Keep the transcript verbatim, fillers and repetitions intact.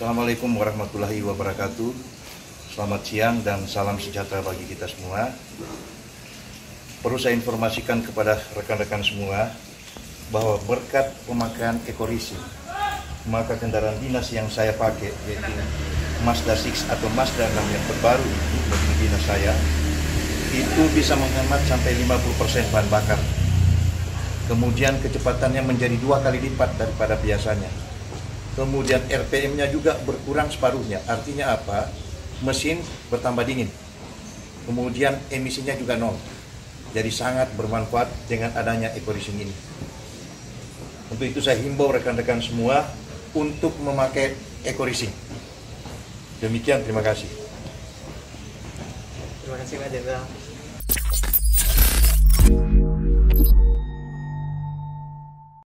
Assalamualaikum warahmatullahi wabarakatuh. Selamat siang dan salam sejahtera bagi kita semua. Perlu saya informasikan kepada rekan-rekan semua bahwa berkat pemakaian Ecoresin, maka kendaraan dinas yang saya pakai, yaitu Mazda enam atau Mazda enam yang terbaru itu, mobil dinas saya, itu bisa menghemat sampai lima puluh persen bahan bakar. Kemudian kecepatannya menjadi dua kali lipat daripada biasanya. Kemudian R P M-nya juga berkurang separuhnya. Artinya apa? Mesin bertambah dingin. Kemudian emisinya juga nol. Jadi sangat bermanfaat dengan adanya Ecoresin ini. Untuk itu saya himbau rekan-rekan semua untuk memakai Ecoresin. Demikian, terima kasih. Terima kasih Pak Jenderal.